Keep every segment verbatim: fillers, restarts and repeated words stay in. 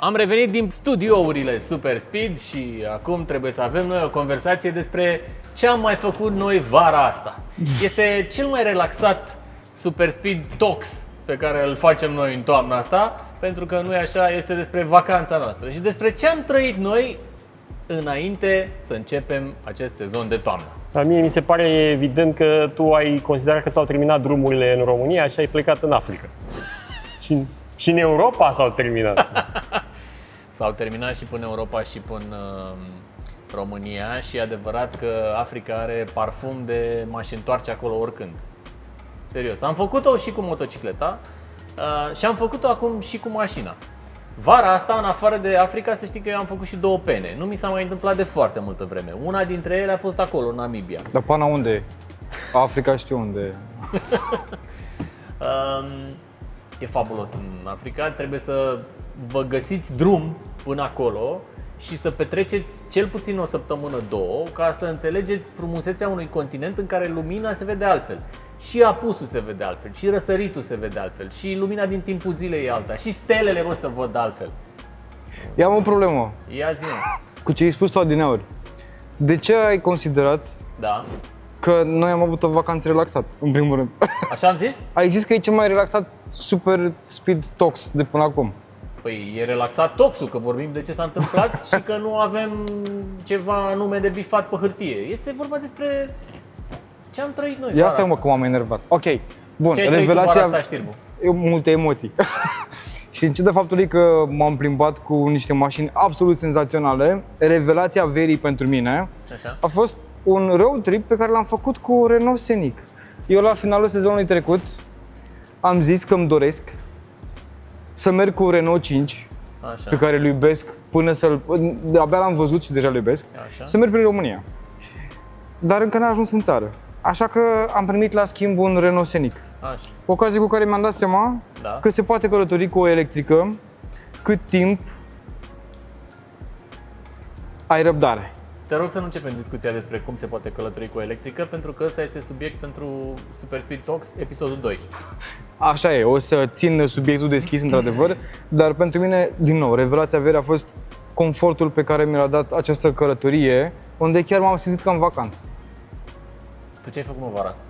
Am revenit din studiourile Super Speed și acum trebuie să avem noi o conversație despre ce am mai făcut noi vara asta. Este cel mai relaxat Super Speed Talks pe care îl facem noi în toamna asta, pentru că nu e așa, este despre vacanța noastră și despre ce am trăit noi înainte să începem acest sezon de toamnă. La mie mi se pare evident că tu ai considerat că s-au terminat drumurile în România și ai plecat în Africa. Și, și în Europa s-au terminat. S-au terminat și până Europa și până uh, România și e adevărat că Africa are parfum de m-aș întoarce acolo oricând. Serios, am făcut-o și cu motocicleta uh, și am făcut-o acum și cu mașina. Vara asta, în afară de Africa, să știi că eu am făcut și două pene. Nu mi s-a mai întâmplat de foarte multă vreme. Una dintre ele a fost acolo, în Namibia. Dar pana unde e? Africa știu unde e. um, E fabulos în Africa. Trebuie să vă găsiți drum până acolo și să petreceți cel puțin o săptămână, două, ca să înțelegeți frumusețea unui continent în care lumina se vede altfel. Și apusul se vede altfel, și răsăritul se vede altfel, și lumina din timpul zilei e alta, și stelele o să văd altfel. Eu am o problemă. Ia zi-mă. Cu ce ai spus tu adineauri. De ce ai considerat Da. că noi am avut o vacanță relaxată, în primul rând? Așa am zis? Ai zis că e cel mai relaxat Super Speed Talks de până acum. Păi e relaxat toxul, că vorbim de ce s-a întâmplat și că nu avem ceva anume de bifat pe hârtie. Este vorba despre ce am trăit noi. Ia stai mă că m-am enervat. Ok, bun, Ce ai trăit revelația... cu vara asta, Știrbu? Eu, multe emoții. Și în ciuda faptului că m-am plimbat cu niște mașini absolut senzaționale, revelația verii pentru mine Așa. a fost un road trip pe care l-am făcut cu Renault Scenic. Eu la finalul sezonului trecut am zis că îmi doresc să merg cu Renault cinci, Așa. pe care îl iubesc până să-l... abia l-am văzut și deja îl iubesc, Așa. să merg prin România. Dar încă n-a ajuns în țară. Așa că am primit la schimb un Renault Scenic. Așa. Ocazie cu care mi-am dat seama Da. că se poate călători cu o electrică cât timp ai răbdare. Te rog să nu începem discuția despre cum se poate călători cu o electrică, pentru că ăsta este subiect pentru Super Speed Talks, episodul doi. Așa e, o să țin subiectul deschis într-adevăr, dar pentru mine, din nou, revelația verii a fost confortul pe care mi l-a dat această călătorie, unde chiar m-am simțit ca în vacanță. Tu ce ai făcut, mă, vara asta?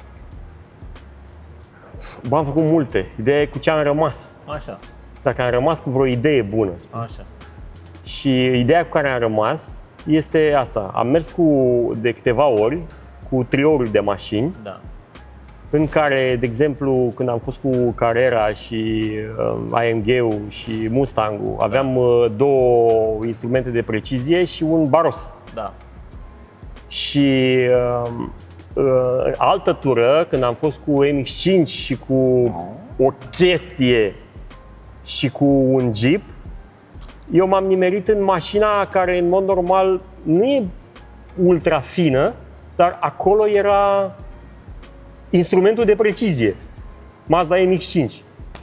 Bă, am făcut multe. Ideea e cu ce am rămas. Așa, Dacă am rămas cu vreo idee bună. așa. Și ideea cu care am rămas este asta. Am mers cu, de câteva ori cu triouri de mașini, Da. în care, de exemplu, când am fost cu Carrera și uh, I M G-ul și Mustang-ul, aveam uh, două instrumente de precizie și un baros. Da. Și uh, uh, altă tură, când am fost cu M X cinci și cu o chestie și cu un Jeep, eu m-am nimerit în mașina care în mod normal nu e ultra fină, dar acolo era instrumentul de precizie, Mazda M X cinci.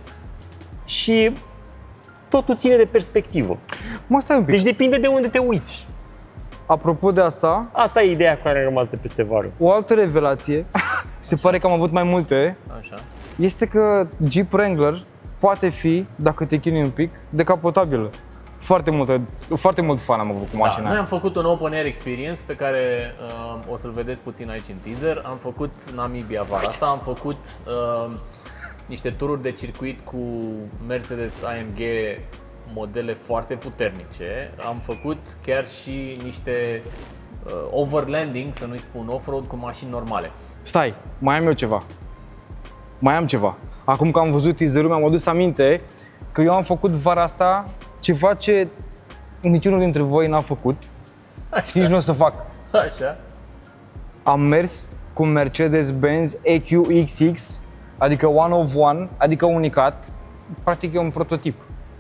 Și totul ține de perspectivă. Mă, stai un pic. Deci depinde de unde te uiți. Apropo de asta, Asta e ideea cu care am rămas de peste vară. o altă revelație, se pare că am avut mai multe, Așa. este că Jeep Wrangler poate fi, dacă te chinui un pic, decapotabilă. Foarte, multă, foarte mult fan am avut cu mașina. Da, noi am făcut un open air experience pe care uh, o să-l vedeți puțin aici în teaser. Am făcut Namibia vara asta, am făcut uh, niște tururi de circuit cu Mercedes A M G modele foarte puternice. Am făcut chiar și niște uh, overlanding, să nu-i spun off-road, cu mașini normale. Stai, mai am eu ceva. Mai am ceva. Acum că am văzut teaserul, mi-am adus aminte că eu am făcut vara asta ceva ce niciunul dintre voi n-a făcut. Așa. Și nici nu o să fac. Așa. Am mers cu Mercedes-Benz E Q X X, adică one of one, adică unicat. Practic e un prototip.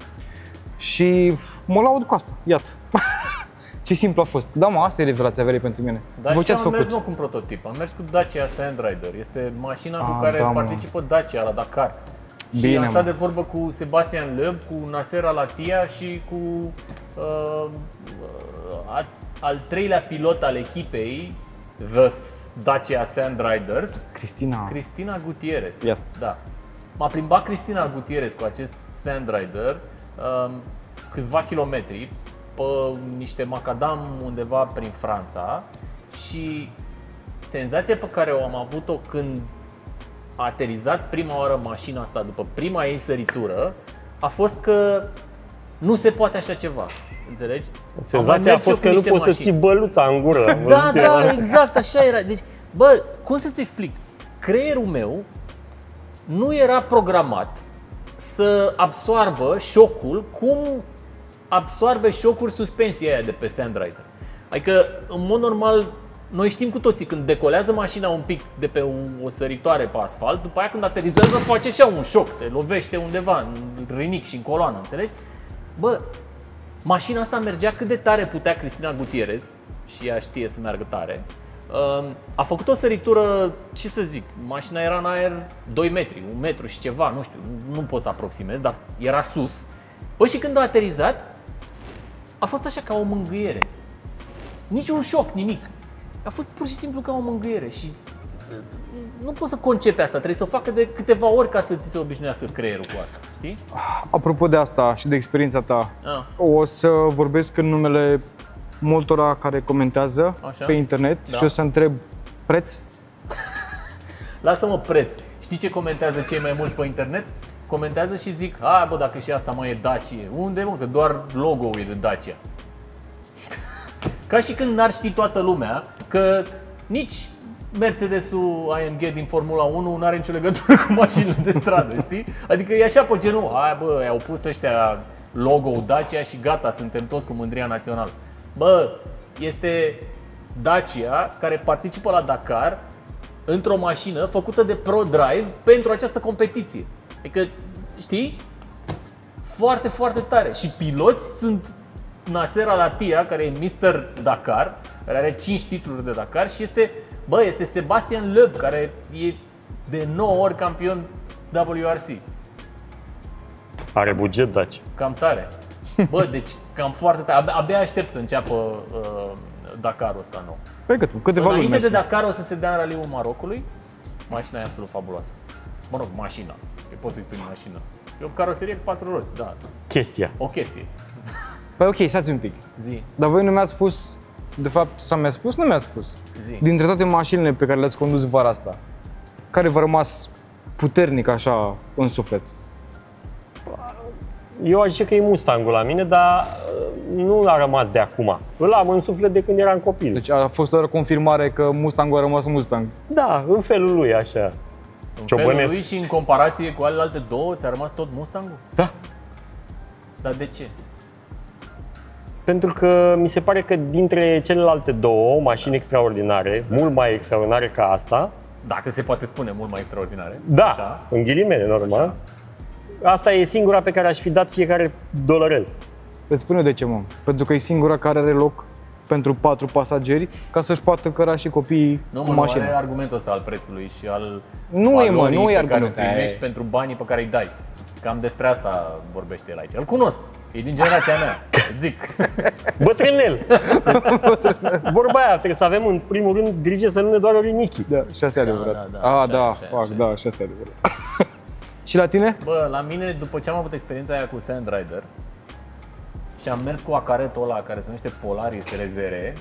Și mă laud cu asta, iată. Ce simplu a fost. Da, mă, asta e revelația verii pentru mine. Dar Voi și ce ați am mers făcut? nu cu un prototip, am mers cu Dacia Sandrider. Este mașina cu Ah, care da, mă. participă Dacia la Dakar. Și Bine, am stat mă. de vorbă cu Sebastian Loeb, cu Nasser Al-Attiyah și cu uh, a, al treilea pilot al echipei, The Dacia Sandriders, Cristina. Cristina Gutierrez. Yes. Da. M-a plimbat Cristina Gutierrez cu acest Sandrider. Um, câțiva kilometri pe niște macadam undeva prin Franța și senzația pe care o am avut-o când a aterizat prima oară mașina asta după prima ei săritură a fost că nu se poate așa ceva. Înțelegi? Senzația a fost că nu poți să ții băluța în gură. Da, da, exact, așa era. Deci, bă, cum să-ți explic? Creierul meu nu era programat să absoarbă șocul cum absorbe șocuri suspensia aia de pe Sand Rider. Adică, în mod normal, noi știm cu toții, când decolează mașina un pic de pe o, o săritoare pe asfalt, după aia când aterizează face așa un șoc, te lovește undeva în rinic și în coloană, înțelegi? Bă, mașina asta mergea cât de tare putea Cristina Gutierrez, și ea știe să meargă tare. A făcut o săritură, ce să zic, mașina era în aer doi metri, un metru și ceva, nu știu, nu pot să aproximez, dar era sus. Păi și când a aterizat, a fost așa ca o mângâiere. Nici un șoc, nimic. A fost pur și simplu ca o mângâiere și nu poți să concepi asta, trebuie să o facă de câteva ori ca să ți se obișnuiască creierul cu asta, știi? Apropo de asta și de experiența ta, Ah. o să vorbesc în numele multora care comentează Așa? pe internet Da. și o să întreb preț? Lasă-mă preț. Știi ce comentează cei mai mulți pe internet? Comentează și zic, hai bă, dacă și asta mai e Dacia. Unde mă, că doar logo-ul e de Dacia. Ca și când n-ar ști toată lumea că nici Mercedes-ul A M G din Formula unu n-are nicio legătură cu mașinile de stradă, știi? Adică e așa pe genul, hai bă, i-au pus ăștia logo-ul Dacia și gata, suntem toți cu mândria națională. Bă, este Dacia care participă la Dakar într-o mașină făcută de ProDrive pentru această competiție. Adică, știi? Foarte, foarte tare. Și piloți sunt Nasser Al-Attiyah, care e mister Dakar, care are cinci titluri de Dakar și este, bă, este Sebastian Loeb, care e de nouă ori campion W R C. Are buget Dacia. Cam tare. Bă, deci cam foarte tare. Abia, abia aștept să înceapă uh, Dakarul ăsta nou. Păi cât, câteva luni. Înainte de mersi. Dakar o să se dea în raliul Marocului. Mașina e absolut fabuloasă. Mă rog, mașina. Eu pot să-i spun mașină. E o caroserie cu patru roți, da. Chestia. O chestie. Păi ok, stați un pic. Zi, Dar voi nu mi-ați spus, de fapt, sau mi-ați spus, nu mi-ați spus. zi. Dintre toate mașinile pe care le-ați condus vara asta, care v-a rămas puternic așa în suflet? Eu aș zice că e Mustangul la mine, dar uh, nu a rămas de acum. Îl am în suflet de când eram copil. Deci a fost o confirmare că Mustangul a rămas Mustang. Da, în felul lui așa. În Ciobănesc. felul lui și în comparație cu alte două, ți-a rămas tot Mustangul? Da. Dar de ce? Pentru că mi se pare că dintre celelalte două mașini extraordinare, mult mai extraordinare ca asta, Dacă se poate spune mult mai extraordinare. da, Așa. în ghilimele, normal, asta e singura pe care aș fi dat fiecare dolarel. Îți spun eu de ce, mă. Pentru că e singura care are loc pentru patru pasageri ca să-și poată căra și copiii Nu, cu mă, nu mașina. are argumentul ăsta al prețului și al Nu e, mă, valorii nu e pe care o argument. primești E. pentru banii pe care îi dai. Cam despre asta vorbește el aici. Îl cunosc. E din generația mea. Îți zic. Bătrânel! Vorba aia, trebuie să avem în primul rând grijă să nu ne doară rinichii. Da, și asta e adevărat. da, da, Ah, așa, da, așa, fac, așa. da, și asta e adevărat. Și la tine? Bă, la mine, după ce am avut experiența aia cu Sand Rider și am mers cu acaretul ăla care se numește Polaris R Z R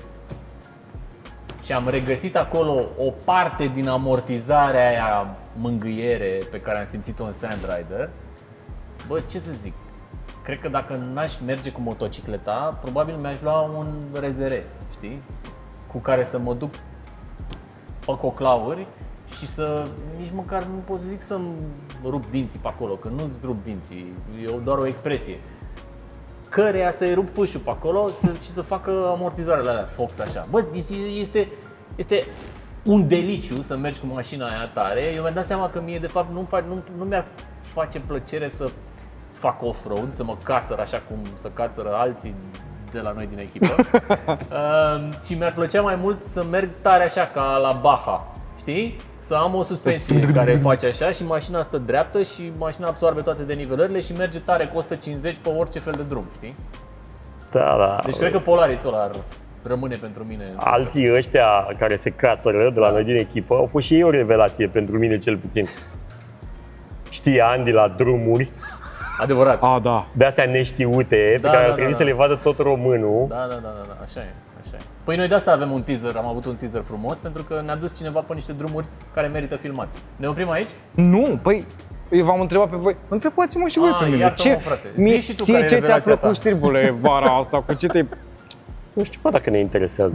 și am regăsit acolo o parte din amortizarea aia mângâiere pe care am simțit-o în Sand Rider, bă, ce să zic, cred că dacă n-aș merge cu motocicleta, probabil mi-aș lua un R Z R, știi? Cu care să mă duc pe coclauri și să, nici măcar nu pot să zic să-mi rup dinții pe acolo, că nu-ți rup dinții, e doar o expresie. Căreia să-i rup fâșul pe acolo să, și să facă amortizoarele alea, Fox așa. Bă, este, este un deliciu să mergi cu mașina aia tare. Eu mi-am dat seama că mie de fapt nu, nu, nu mi-ar face plăcere să fac off-road, să mă cațăr așa cum să cațără alții de la noi din echipă. uh, și mi-ar plăcea mai mult să merg tare așa ca la Baja, știi? Să am o suspensie care face așa și mașina stă dreaptă și mașina absorbe toate denivelările și merge tare cu o sută cincizeci pe orice fel de drum, știi? Da, da. Deci cred că Polarisul ăla ar rămâne pentru mine. Alții ăștia care se cațără de la noi din echipă au fost și ei o revelație pentru mine cel puțin. Știi, Andy la drumuri. Adevărat. A, da. de astea neștiute, Da, pe care da, ar trebui da, să da. le vadă tot românul. Da, da, da, da, da, așa e, așa e. Păi noi de asta avem un teaser, am avut un teaser frumos, pentru că ne-a dus cineva pe niște drumuri care merită filmate. Ne oprim aici? Nu, păi, eu v-am întrebat pe voi. Întrebați-mă și voi Ah, pe mine. iartă-mă, frate. Zi mie, și tu ție care e ce ți-a revelația plăcut, ta. știrbule, vara asta? Cu ce te... Nu știu, bă, dacă ne interesează.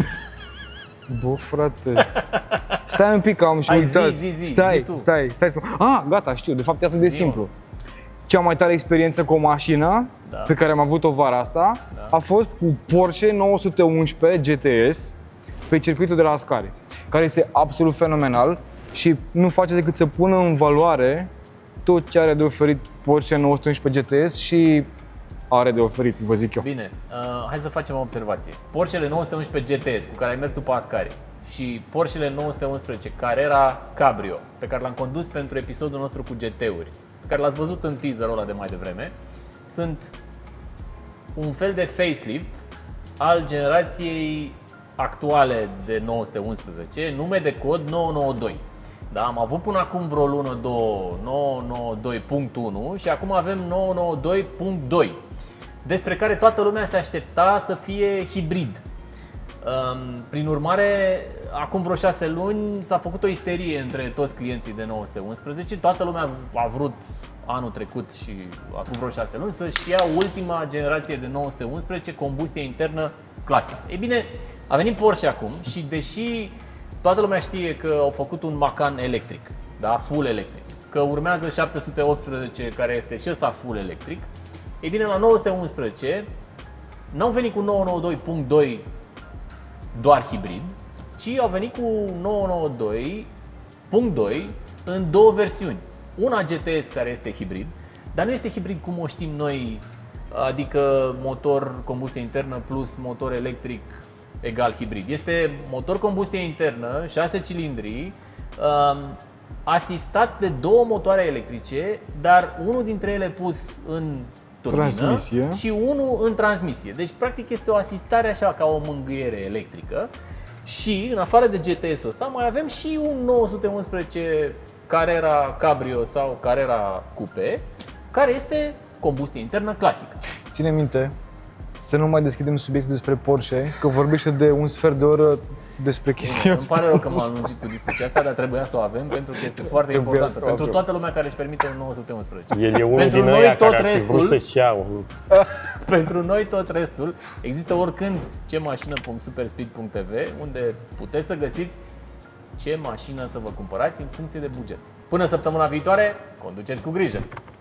Bă, frate. Stai un pic, că am și Hai, uitat. zi, zi, zi, stai, zi tu. stai, stai să... Ah, gata, știu, de fapt e atât de Zi-mă. simplu. Cea mai tare experiență cu o mașină Da. pe care am avut-o vara asta Da. a fost cu Porsche nouă sute unsprezece G T S pe circuitul de la Ascari, care este absolut fenomenal și nu face decât să pună în valoare tot ce are de oferit Porsche nouă sute unsprezece G T S și are de oferit, vă zic eu. Bine, uh, hai să facem o observație. Porschele nouă sute unsprezece G T S, cu care ai mers tu pe Ascari, și Porschele nouă sute unsprezece Carrera Cabrio, pe care l-am condus pentru episodul nostru cu G T-uri, pe care l-ați văzut în teaserul ăla de mai devreme, sunt un fel de facelift al generației actuale de nouă sute unsprezece, nume de cod nouă nouă doi. Da, am avut până acum vreo lună, două, nouă nouă doi punct unu și acum avem nouă nouă doi punct doi, despre care toată lumea se aștepta să fie hibrid. Um, Prin urmare, acum vreo șase luni s-a făcut o isterie între toți clienții de nouă sute unsprezece. Toată lumea a vrut anul trecut și acum vreo șase luni să-și ia ultima generație de nouă sute unsprezece combustie internă clasică. Ei bine, a venit Porsche acum și deși toată lumea știe că au făcut un Macan electric, da, full electric, că urmează șapte sute optsprezece care este și ăsta full electric, ei bine, la nouă sute unsprezece n-au venit cu nouă nouă doi punct doi doar hibrid, ci au venit cu nouă nouă doi punct doi în două versiuni. Una G T S care este hibrid, dar nu este hibrid cum o știm noi, adică motor combustie internă plus motor electric egal hibrid. Este motor combustie internă, șase cilindri, um, asistat de două motoare electrice, dar unul dintre ele pus în turbină Transmisie. și unul în transmisie. Deci, practic, este o asistare așa ca o mângâiere electrică. Și, în afară de G T S-ul ăsta, mai avem și un nouă sute unsprezece Carrera Cabrio sau Carrera Coupe, care este combustie internă clasică. Ține minte să nu mai deschidem subiectul despre Porsche, că vorbește de un sfert de oră despre chestia Îmi asta. pare rău că m-am lungit cu discuția asta, dar trebuia să o avem pentru că este foarte Trebuia importantă să o pentru avem. toată lumea care își permite un nouă sute unsprezece. El e unul Pentru din noi ăia tot care ar fi vrut restul- să-și ia un... Pentru noi tot restul există oricând ce mașină punct superspeed punct t v, unde puteți să găsiți ce mașină să vă cumpărați în funcție de buget. Până săptămâna viitoare, conduceți cu grijă!